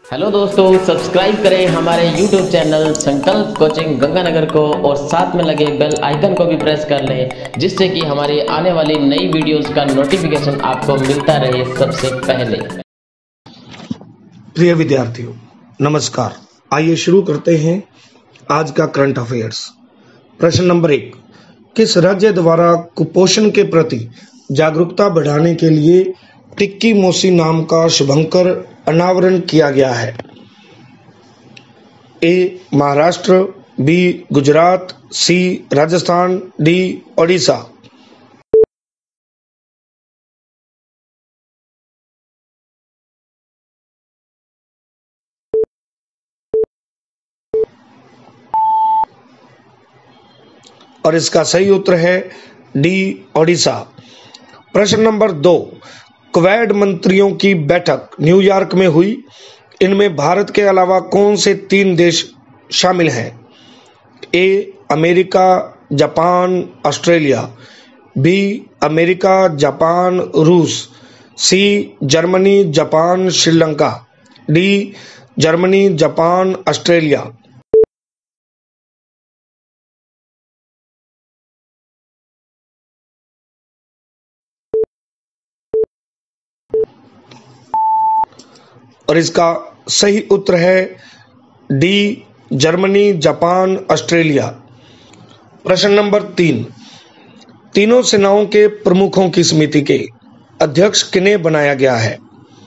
Hello दोस्तों, subscribe करें हमारे YouTube channel Sankalp coaching Ganganagar को और साथ में लगे बेल आइकन को भी प्रेस कर लें, जिससे कि हमारी आने वाली नई वीडियोस का नोटिफिकेशन आपको मिलता रहे सबसे पहले। प्रिय विद्यार्थियों, नमस्कार। आइए शुरू करते हैं आज का करंट अफेयर्स। प्रश्न नंबर 1, किस राज्य द्वारा कुपोषण के प्रति जागरूकता बढ़ाने के लिए टिक्की मौसी नाम का शुभंकर अनावरण किया गया है? A Maharashtra, B Gujarat, C Rajasthan, D Odisha. और इसका सही उत्तर है डी ओडिशा। प्रश्न नंबर 2, क्वाड मंत्रियों की बैठक न्यूयॉर्क में हुई। इनमें भारत के अलावा कौन से 3 देश शामिल हैं? A America, Japan, Australia, B America, Japan, रूस, C Germany, Japan, Sri Lanka, D Germany, Japan, Australia. और इसका सही उत्तर है डी जर्मनी, जापान, ऑस्ट्रेलिया। प्रश्न नंबर 3, तीनों सेनाओं के प्रमुखों की समिति के अध्यक्ष किन्हें बनाया गया है?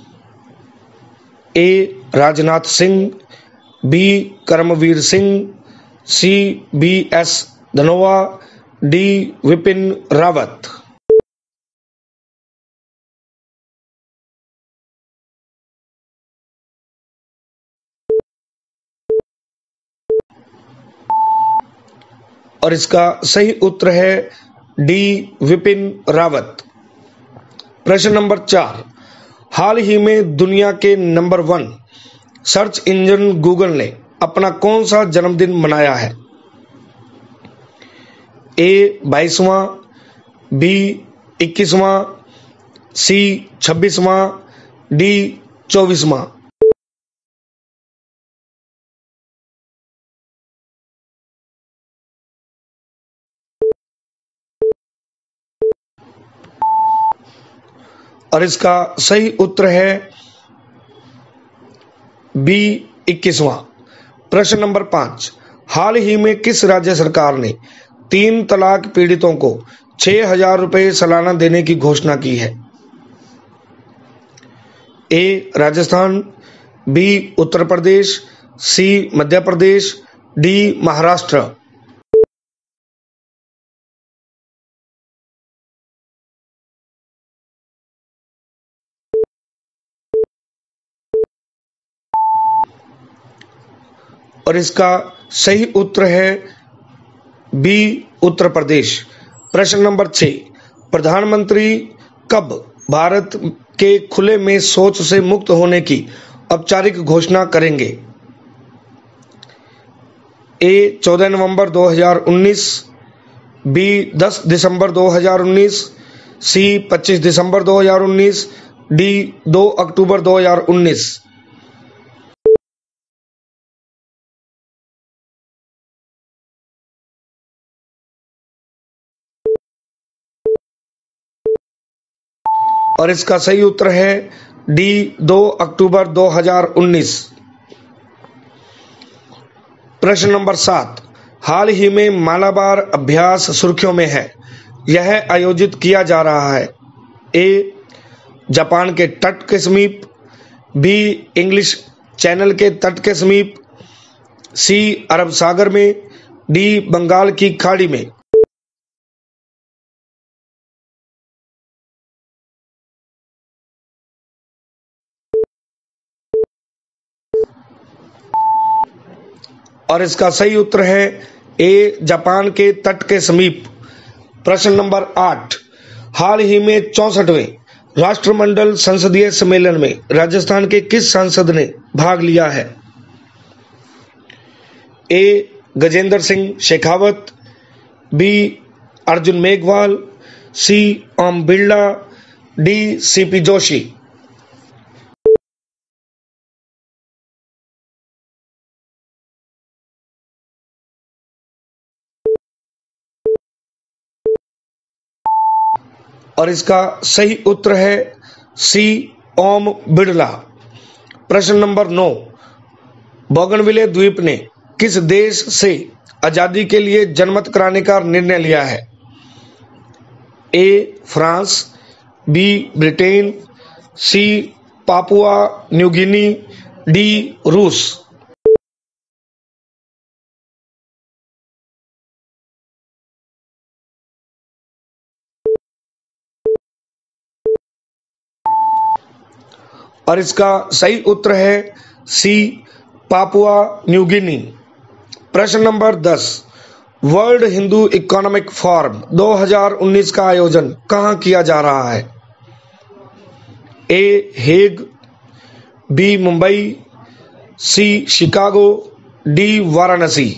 A Rajnath Singh, B Karambir Singh, C BS Dhanoa, D Bipin Rawat. और इसका सही उत्तर है डी विपिन रावत। प्रश्न नंबर 4, हाल ही में दुनिया के नंबर 1 सर्च इंजन गूगल ने अपना कौन सा जन्मदिन मनाया है? ए 22वां, बी 21वां, सी 26वां, डी 24वां। और इसका सही उत्तर है बी 21वां। प्रश्न नंबर 5, हाल ही में किस राज्य सरकार ने 3 तलाक पीड़ितों को 6,000 रुपये सालाना देने की घोषणा की है? A Rajasthan, B Uttar Pradesh, C Madhya Pradesh, D Maharashtra. और इसका सही उत्तर है बी उत्तर प्रदेश। प्रश्न नंबर 6, प्रधानमंत्री कब भारत के खुले में शौच से मुक्त होने की औपचारिक घोषणा करेंगे? ए 14 नवंबर 2019, बी 10 दिसंबर 2019, सी 25 दिसंबर 2019, डी 2 अक्टूबर 2019। और इसका सही उत्तर है डी 2 अक्टूबर 2019। प्रश्न नंबर 7, हाल ही में मालाबार अभ्यास सुर्खियों में है। यह आयोजित किया जा रहा है? ए जापान के तट के समीप, बी इंग्लिश चैनल के तट के समीप, सी अरब सागर में, डी बंगाल की खाड़ी में। और इसका सही उत्तर है ए जापान के तट के समीप। प्रश्न नंबर 8, हाल ही में 64वें राष्ट्रमंडल संसदीय सम्मेलन में राजस्थान के किस सांसद ने भाग लिया है? A Gajendra Singh Shekhawat, B Arjun Meghwal, C Om Birla, D CP Joshi. और इसका सही उत्तर है सी ओम बिरला। प्रश्न नंबर 9, बोगनविले द्वीप ने किस देश से आजादी के लिए जनमत कराने का निर्णय लिया है? A France, B Britain, C Papua New Guinea, D रूस। और इसका सही उत्तर है सी पापुआ न्यू गिनी। प्रश्न number 10, World Hindu Economic Forum 2019 का आयोजन कहां किया जा रहा है? A Hague, B Mumbai, C Chicago, D Varanasi.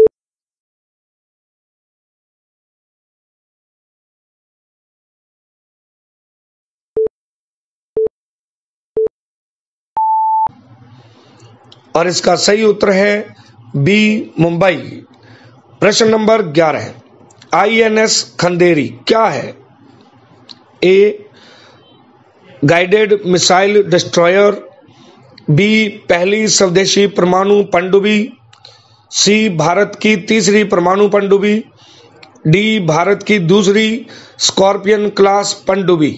और इसका सही उत्तर है बी मुंबई। प्रश्न नंबर 11, आईएनएस खंदेरी क्या है? A guided missile destroyer, B पहली स्वदेशी परमाणु पनडुब्बी, सी भारत की तीसरी परमाणु पनडुब्बी, डी भारत की दूसरी स्कॉर्पियन क्लास पनडुब्बी।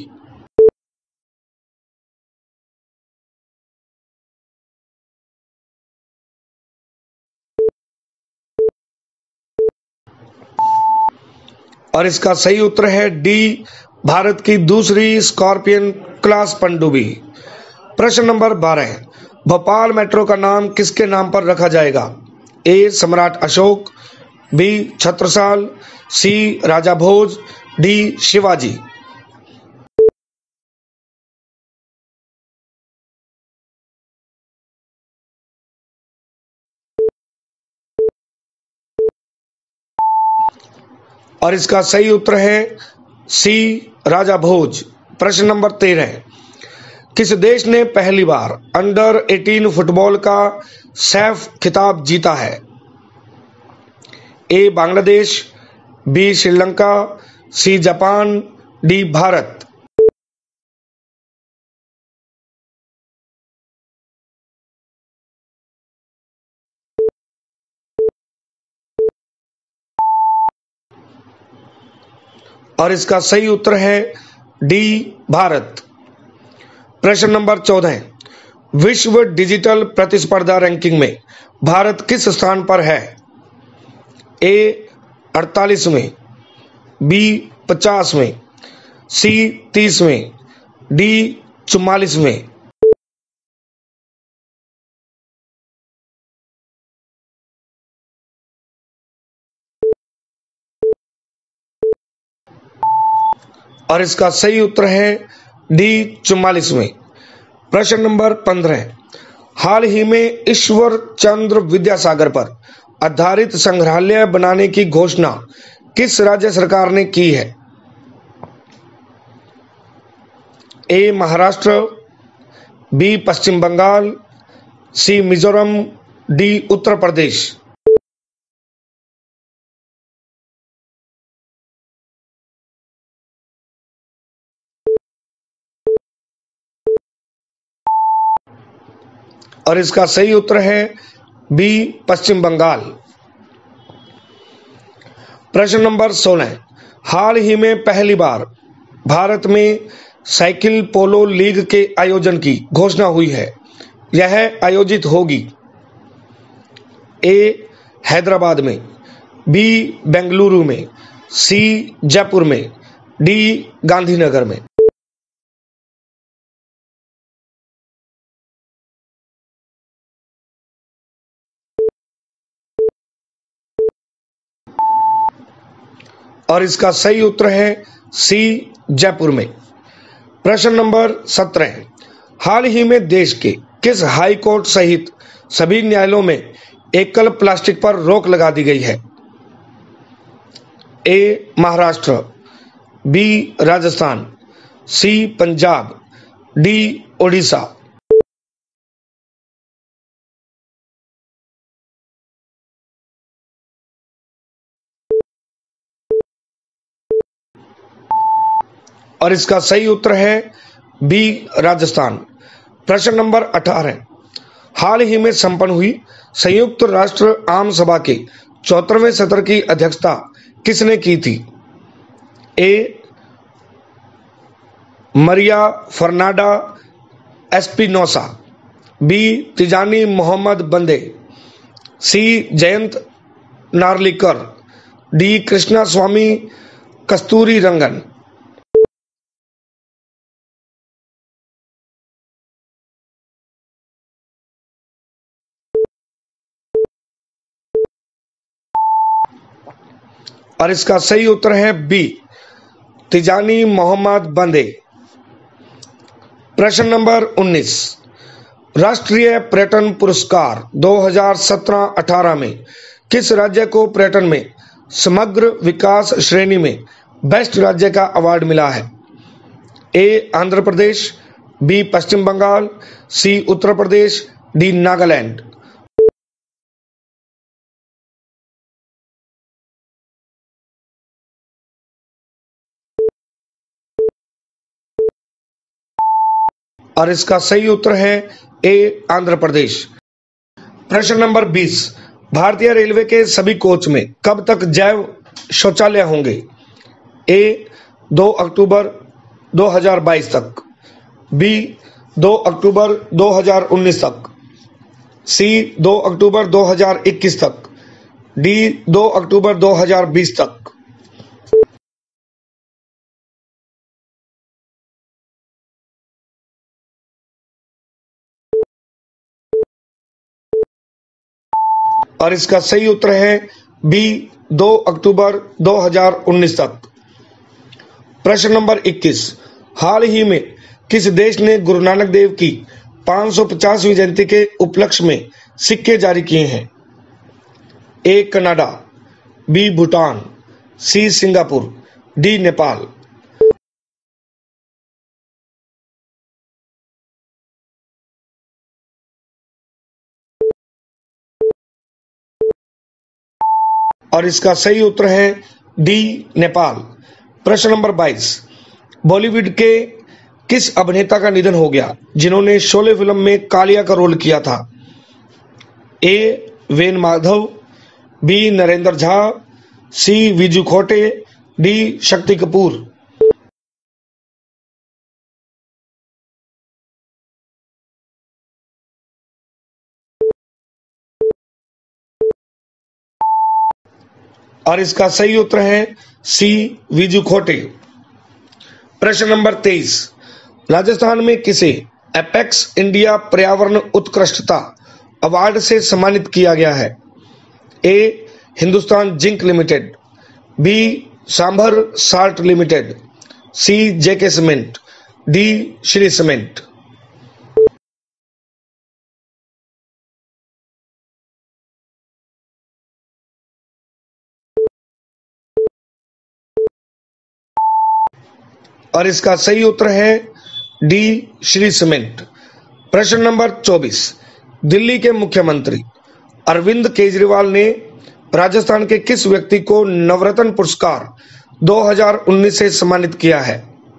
और इसका सही उत्तर है डी भारत की दूसरी स्कॉर्पियन क्लास पनडुब्बी। प्रश्न नंबर 12, भोपाल मेट्रो का नाम किसके नाम पर रखा जाएगा? A Samrat Ashok, B Chhatrasal, C Raja Bhoj, D Shivaji. और इसका सही उत्तर है सी राजा भोज। प्रश्न नंबर 13, किस देश ने पहली बार अंडर 18 फुटबॉल का सैफ खिताब जीता है? A Bangladesh, B Sri Lanka, C Japan, D Bharat. और इसका सही उत्तर है डी भारत। प्रश्न नंबर 14, विश्व डिजिटल प्रतिस्पर्धा रैंकिंग में भारत किस स्थान पर है? ए 48वें, बी 50वें, सी 30वें, डी 44वें। और इसका सही उत्तर है डी 44वें। प्रश्न नंबर 15, हाल ही में ईश्वर चंद्र विद्यासागर पर आधारित संग्रहालय बनाने की घोषणा किस राज्य सरकार ने की है? A Maharashtra, B Paschim Bengal, C Mizoram, D Uttar Pradesh. और इसका सही उत्तर है बी पश्चिम बंगाल। प्रश्न नंबर 16, हाल ही में पहली बार भारत में साइकिल पोलो लीग के आयोजन की घोषणा हुई है। यह आयोजित होगी ए हैदराबाद में, बी बेंगलुरु में, सी जयपुर में, डी गांधीनगर में। और इसका सही उत्तर है सी जयपुर में। प्रश्न नंबर 17, हाल ही में देश के किस हाई कोर्ट सहित सभी न्यायालयों में एकल प्लास्टिक पर रोक लगा दी गई है? A Maharashtra, B Rajasthan, C Punjab, D Odisha. और इसका सही उत्तर है बी राजस्थान। प्रश्न नंबर 18, हाल ही में संपन्न हुई संयुक्त राष्ट्र आम सभा के 74वें सत्र की अध्यक्षता किसने की थी? A Maria Fernanda Espinosa, B Tijjani Muhammad Bande, C Jayant Narlikar, D Krishnaswamy Kasturirangan. और इसका सही उत्तर है बी तिजानी मोहम्मद बंदे। प्रश्न नंबर 19, राष्ट्रीय पर्यटन पुरस्कार 2017-18 में किस राज्य को पर्यटन में समग्र विकास श्रेणी में बेस्ट राज्य का अवार्ड मिला है? A Andhra Pradesh, B Paschim Bengal, C Uttar Pradesh, D Nagaland. और इसका सही उत्तर है ए आंध्र प्रदेश। प्रश्न नंबर 20, भारतीय रेलवे के सभी कोच में कब तक जैव शौचालय होंगे? ए 2 अक्टूबर 2022 तक, बी 2 अक्टूबर 2019 तक, सी 2 अक्टूबर 2021 तक, डी 2 अक्टूबर 2020 तक। और इसका सही उत्तर है बी 2 अक्टूबर 2019 तक। प्रश्न नंबर 21, हाल ही में किस देश ने गुरु नानक देव की 550वीं जयंती के उपलक्ष्य में सिक्के जारी किए हैं? A Canada, B Bhutan, C Singapore, D Nepal. और इसका सही उत्तर है डी नेपाल। प्रश्न नंबर 22, बॉलीवुड के किस अभिनेता का निधन हो गया जिन्होंने शोले फिल्म में कालिया का रोल किया था? A Ven Madhav, B Narendra Jha, C Viju Khote, D Shakti Kapoor. और इसका सही उत्तर है सी विजू खोटे। प्रश्न नंबर 23, राजस्थान में किसे एपेक्स इंडिया पर्यावरण उत्कृष्टता अवार्ड से सम्मानित किया गया है? A Hindustan Zinc Limited, B Sambhar Salt Limited, C JK Cement, D Shree Cement. और इसका सही उत्तर है डी श्री सीमेंट। प्रश्न नंबर 24, दिल्ली के मुख्यमंत्री अरविंद केजरीवाल ने राजस्थान के किस व्यक्ति को नवरत्न पुरस्कार 2019 से सम्मानित किया है?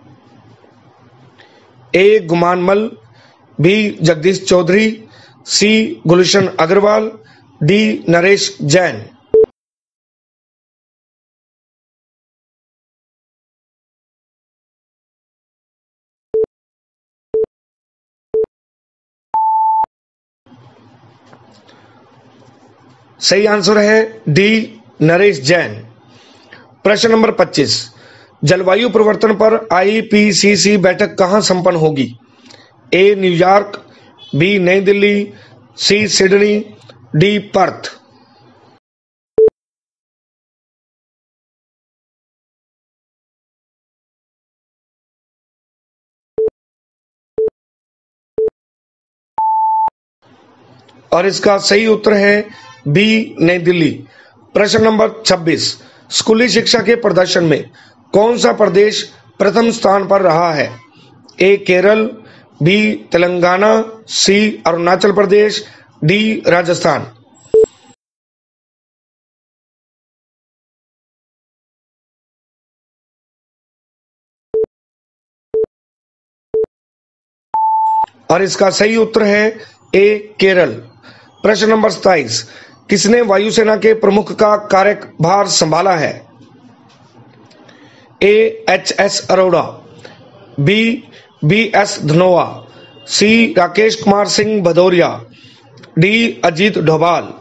A Guman Mal, B Jagdish Chaudhary, C Gulshan Agarwal, D Naresh Jain. सही आंसर है डी नरेश जैन। प्रश्न नंबर 25, जलवायु परिवर्तन पर आईपीसीसी बैठक कहां संपन्न होगी? ए New York, B Nai Delhi, C Sydney, D Perth. और इसका सही उत्तर है बी नई दिल्ली। प्रश्न नंबर 26, स्कूली शिक्षा के प्रदर्शन में कौन सा प्रदेश प्रथम स्थान पर रहा है? A Kerala, B Telangana, C Arunachal Pradesh, D Rajasthan. और इसका सही उत्तर है ए केरल। प्रश्न नंबर 27, किसने वायुसेना के प्रमुख का कार्यभार संभाला है? A HS. Arora, B BS. Dhanoa, C Rakesh Kumar Singh Bhadauria, D Ajit Doval.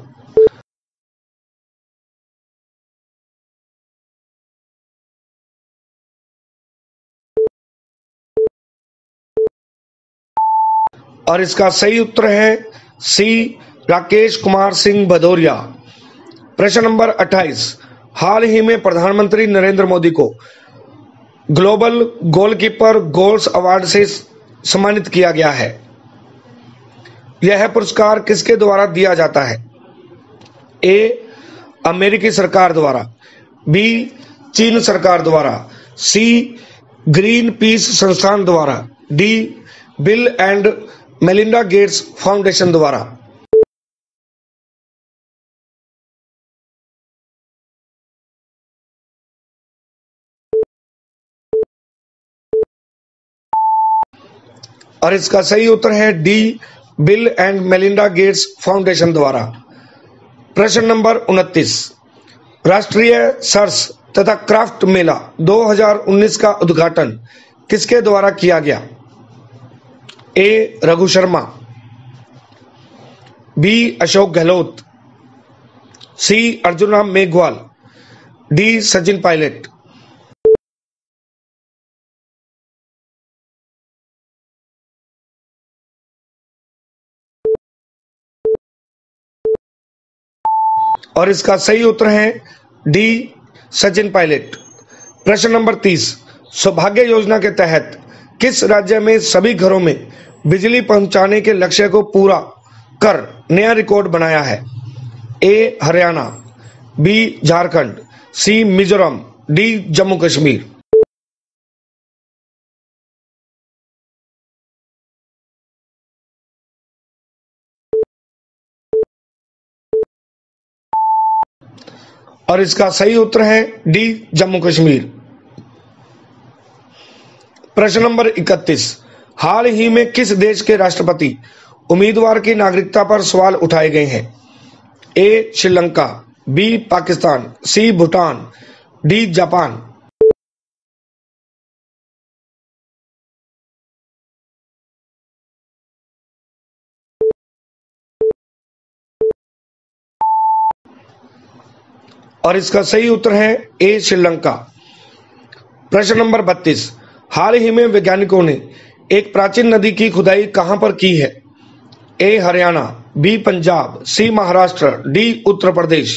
और इसका सही उत्तर है सी राकेश कुमार सिंह भदौरिया। प्रश्न नंबर 28, हाल ही में प्रधानमंत्री नरेंद्र मोदी को ग्लोबल गोलकीपर गोल्स अवार्ड से सम्मानित किया गया है। यह पुरस्कार किसके द्वारा दिया जाता है? ए अमेरिकी सरकार द्वारा, बी चीन सरकार द्वारा, सी ग्रीन पीस संस्थान द्वारा, D Bill and Melinda Gates Foundation द्वारा। और इसका सही उत्तर है D Bill and Melinda Gates Foundation द्वारा। प्रश्न नंबर 29, राष्ट्रीय सर्स तथा क्राफ्ट मेला 2019 का उद्घाटन किसके द्वारा किया गया? A Raghu Sharma, B Ashok Gehlot, C Arjun Ram Meghwal, D Sachin Pilot. और इसका सही उत्तर है डी सचिन पायलट। प्रश्न नंबर 30, सौभाग्य योजना के तहत किस राज्य में सभी घरों में बिजली पहुंचाने के लक्ष्य को पूरा कर नया रिकॉर्ड बनाया है? A Haryana, B Jharkhand, C Mizoram, D Jammu Kashmir. और इसका सही उत्तर है डी जम्मू कश्मीर। प्रश्न नंबर 31, हाल ही में किस देश के राष्ट्रपति उम्मीदवार की नागरिकता पर सवाल उठाए गए हैं? A Sri Lanka, B Pakistan, C Bhutan, D Japan. और इसका सही उत्तर है ए श्रीलंका। प्रश्न नंबर 32, हाल ही में वैज्ञानिकों ने एक प्राचीन नदी की खुदाई कहां पर की है? A Haryana, B Punjab, C Maharashtra, D Uttar Pradesh.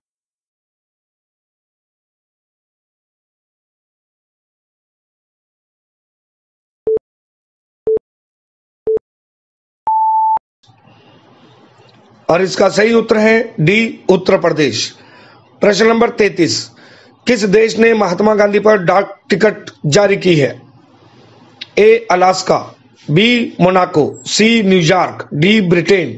और इसका सही उत्तर है डी उत्तर प्रदेश। प्रश्न नंबर 33, किस देश ने महात्मा गांधी पर डाक टिकट जारी की है? A Alaska, B Monaco, C New York, D Britain.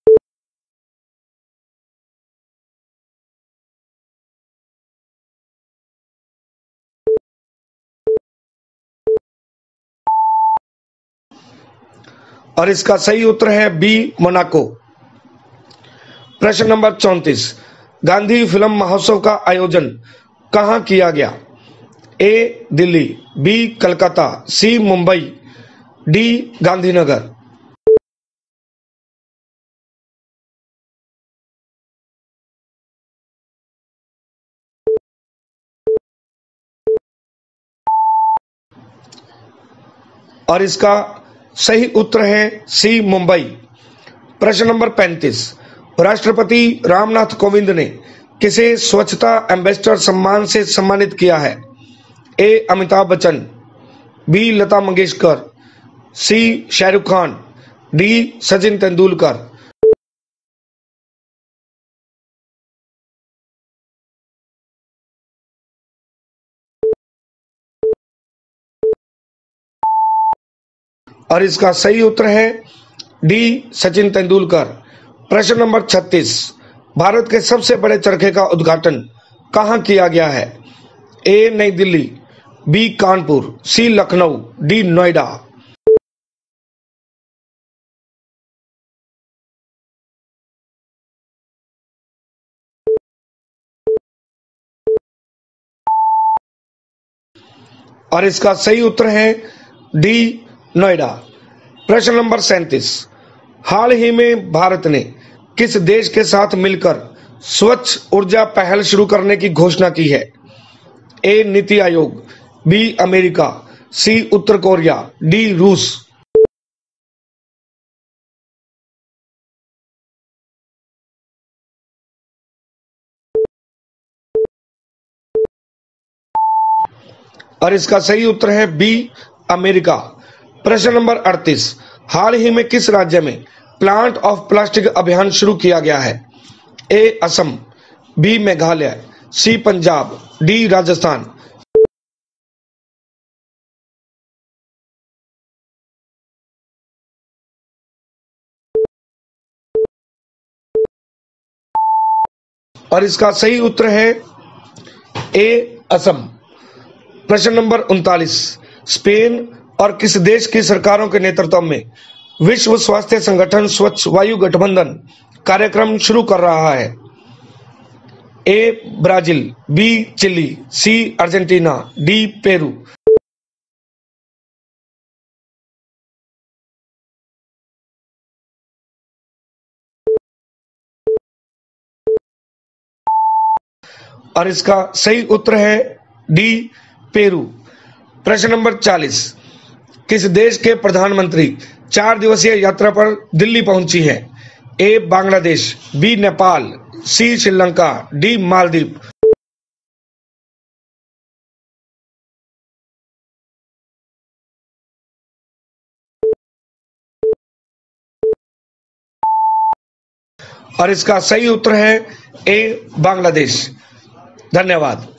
और इसका सही उत्तर है बी मोनाको। प्रश्न नंबर 34, गांधी फिल्म महोत्सव का आयोजन कहां किया गया? A Delhi, B Calcutta, C Mumbai, D Gandhinagar. और इसका सही उत्तर है सी मुंबई। प्रश्न नंबर 35, राष्ट्रपति रामनाथ कोविंद ने किसे स्वच्छता एम्बेसडर सम्मान से सम्मानित किया है? A Amitabh Bachchan, B Lata Mangeshkar, C Shahrukh Khan, D Sachin Tendulkar. और इसका सही उत्तर है डी सचिन तेंदुलकर। प्रश्न नंबर 36, भारत के सबसे बड़े चरखे का उद्घाटन कहां किया गया है? A Nai Delhi, B Kanpur, C Lucknow, D Noida. और इसका सही उत्तर है डी नोएडा। प्रश्न नंबर 37, हाल ही में भारत ने किस देश के साथ मिलकर स्वच्छ ऊर्जा पहल शुरू करने की घोषणा की है? A NITI Aayog, B America, C उत्तर कोरिया, डी रूस। और इसका सही उत्तर है बी अमेरिका। प्रश्न नंबर 38, हाल ही में किस राज्य में प्लांट ऑफ प्लास्टिक अभियान शुरू किया गया है? A Assam, B Meghalaya, C Punjab, D Rajasthan. और इसका सही उत्तर है ए असम। प्रश्न नंबर 39, स्पेन और किस देश की सरकारों के नेतृत्व में विश्व स्वास्थ्य संगठन स्वच्छ वायु गठबंधन कार्यक्रम शुरू कर रहा है? A Brazil, B Chile, C Argentina, D Peru. और इसका सही उत्तर है डी पेरू। प्रश्न नंबर 40, किस देश के प्रधानमंत्री 4 दिवसीय यात्रा पर दिल्ली पहुंची है? A Bangladesh, B Nepal, C Sri Lanka, D Maldives. और इसका सही उत्तर है ए बांग्लादेश। धन्यवाद।